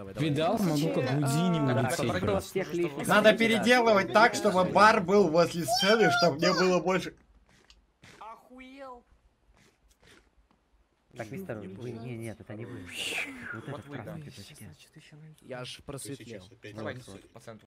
Давай, давай. Видал, могу как Гудини улететь просто. Надо переделывать так, чтобы бар был возле сцены, чтобы мне было больше... Охуел. Так, мистер, вы... Нет, это не вы. Вот Вот этот вы, да. красный пиджачке. Я аж просветлел. Давай по центру.